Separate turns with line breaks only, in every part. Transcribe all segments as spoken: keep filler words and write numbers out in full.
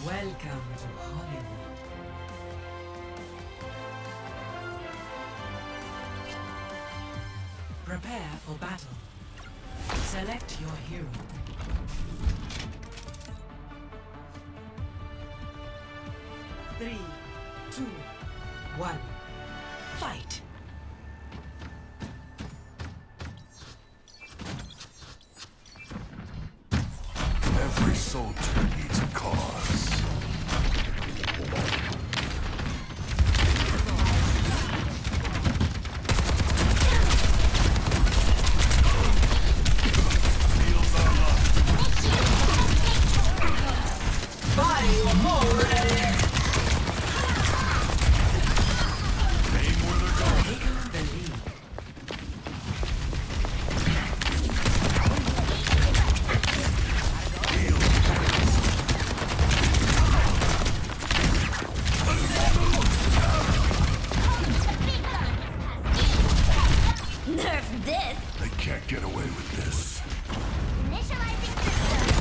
Welcome to Hollywood. Prepare for battle. Select your hero. Three, two, one, fight!
Every soldier needs a cause. Heels are locked.
Fire more!
Aim where they're going.
Taking the lead.
Nerf this!
They can't get away with this.
Initializing system!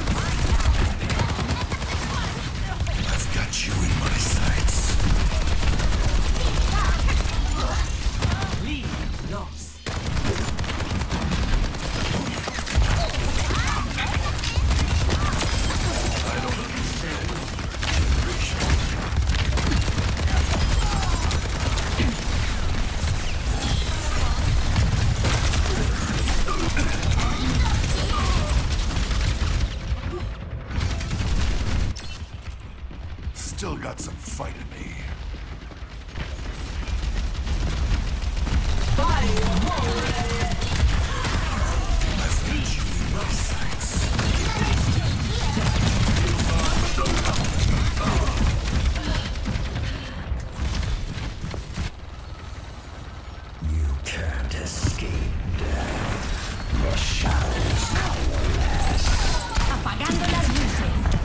I've got you in my sights.
Lead lost.
I don't understand your generation. Still got some fight in me. I've got you in my sights. You can't escape death. The shadows coalesce.
Apagando las luces.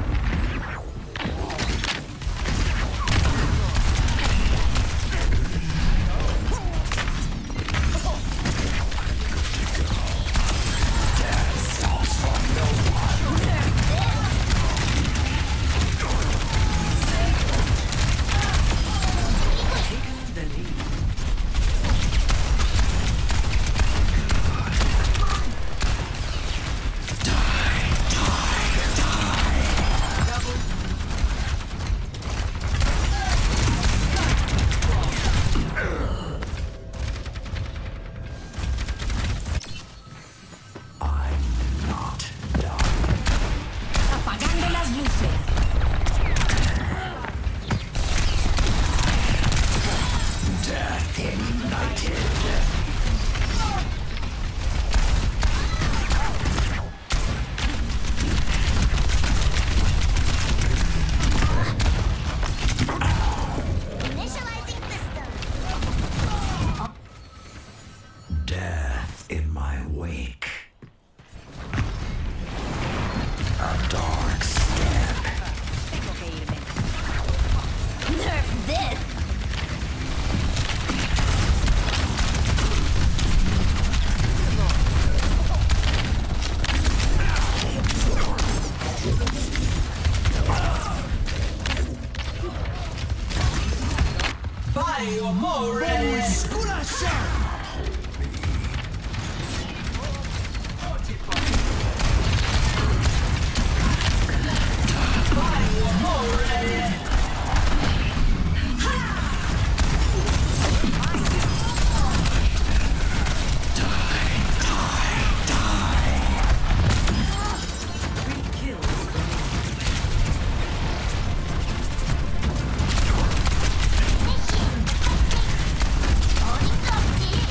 Taking the lead.
I'm not done.
Apagando las luces.
Death ignited.
Initializing system.
Death in my wake. A dark step.
Nerf this!
Fire more!
Oni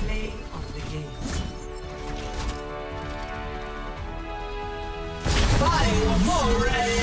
Play of the game.
Fire more ready.